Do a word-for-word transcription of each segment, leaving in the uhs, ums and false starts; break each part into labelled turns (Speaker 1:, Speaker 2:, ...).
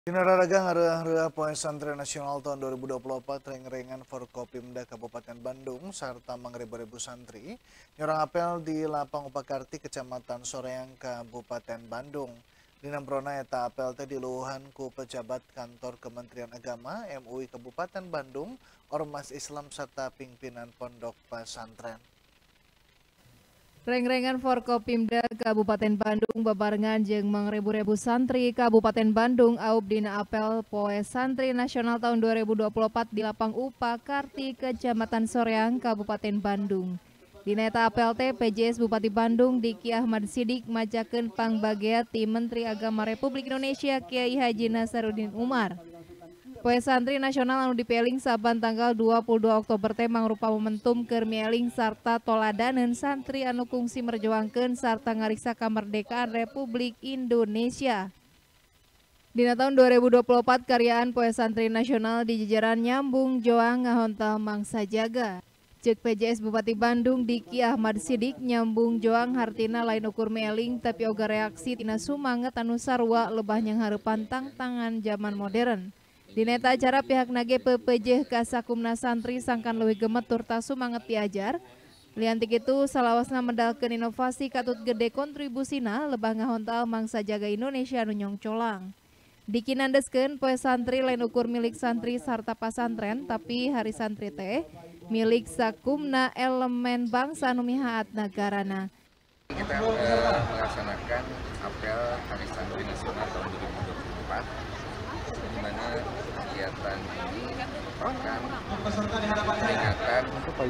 Speaker 1: Dina raragang ngeureung-reueung Poe Santri Nasional tahun dua ribu dua puluh empat reng-rengan Forkopimda Kabupaten Bandung sarta mangrebu-rebu santri nyorang apel di Lapang Upakarti Kecamatan Soreang Kabupaten Bandung. Dina brona eta apel teh diluhuhan ku pejabat kantor Kementerian Agama M U I Kabupaten Bandung, Ormas Islam serta pimpinan pondok pesantren.
Speaker 2: Reng-rengan Forkopimda Kabupaten Bandung babarengan jeung mangrebu-rebu santri Kabupaten Bandung aub dina apel Poe Santri Nasional tahun dua ribu dua puluh empat di Lapang Upakarti Kecamatan Soreang Kabupaten Bandung. Dina eta apel teh P J S Bupati Bandung Diki Ahmad Sidik majakeun pangbagea ti Menteri Agama Republik Indonesia Kiai Haji Nasaruddin Umar. Poe Santri Nasional anu dipieling saban tanggal dua puluh dua Oktober teh mangrupa momentum keur mieling sarta toladaneun santri anu kungsi merjuangkeun sarta ngariksa kamardekaan Republik Indonesia. Dina tahun dua ribu dua puluh empat karyaan Poe Santri Nasional di jajaran nyambung joang ngahontal mangsa jaga. Ceuk P J S Bupati Bandung Diki Ahmad Sidik nyambung joang hartina lain ukur mieling tapi oga reaksi tina sumanget anu sarua lebah nyang hareupan tantangan zaman modern. Dina eta acara pihak nage pepejeh ka sakumna santri sangkan leuwih gemetur ta sumanget diajar. Lianti kitu salawasna medalkeun inovasi katut gede kontribusina lebah ngahontal mangsa jaga Indonesia anu nyongcolang. Diki nandeskeun Poe Santri lain ukur milik santri sarta pasantren tapi hari santri teh milik sakumna elemen bangsa anu mihaat nagarana.
Speaker 3: Kita uh, melaksanakan apel Hari Santri Nasional tahun dua ribu dua puluh empat di mana kegiatan ini merupakan peringatan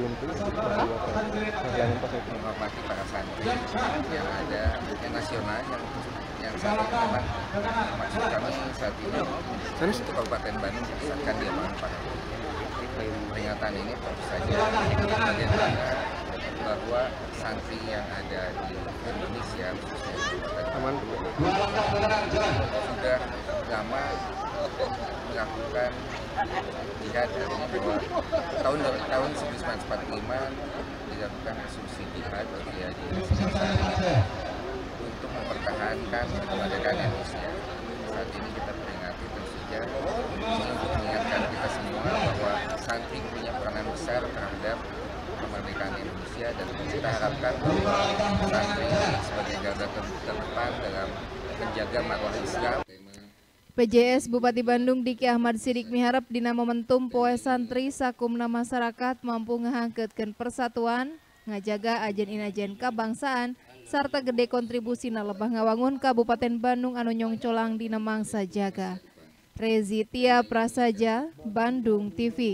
Speaker 3: menghormati para santri yang ada yang nasional yang yang saat ini memang maksud kami saat ini untuk Kabupaten Bandung berdasarkan di Lapangan Upakarti. Peringatan ini tentu saja bagaimana bahwa santri yang ada di Indonesia khususnya di Kabupaten sudah lama melakukan jihad, artinya bahwa tahun tahun seribu sembilan ratus empat puluh lima dilakukan resolusi jihad bagi ya di Indonesia untuk mempertahankan kemerdekaan Indonesia. Saat ini kita peringati tentu saja untuk mengingatkan kita semua bahwa santri punya peranan besar terhadap kemerdekaan Indonesia dan kita harapkan bahwa santri sebagai garda terdepan dalam menjaga marwah Islam.
Speaker 2: P J S Bupati Bandung Diki Ahmad Sidik miharep dina momentum Poe Santri sakumna masyarakat mampu ngahangkeutkeun persatuan, ngajaga ajen-inajen kabangsaan, sarta gede kontribusina lebah ngawangun Kabupaten Bandung anu nyongcolang dina mangsa jaga. Rezi Tia Prasaja, Bandung T V.